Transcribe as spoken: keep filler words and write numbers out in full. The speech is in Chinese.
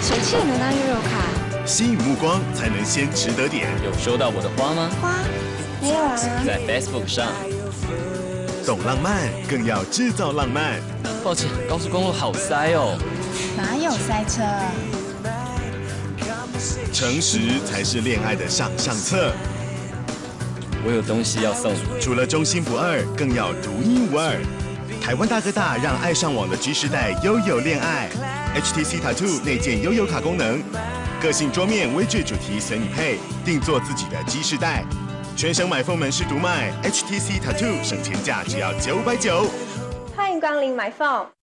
谁气能当悠游卡？ 吸引目光才能先值得点。 有收到我的花吗？ 花没有啊。 在 Facebook 上。 懂浪漫，更要制造浪漫。 抱歉，高速公路好塞哦。 哪有塞车？ 诚实才是恋爱的上上策。 我有东西要送你。 除了忠心不二，更要独一无二。台湾大哥大让爱上网的 G 世代悠游恋爱 ，H T C Tattoo 内建悠游卡功能，个性桌面微距主题随你配，定做自己的 G 世代。全省买凤门市独卖 H T C Tattoo 省钱价只要九百九。 欢迎光临买凤。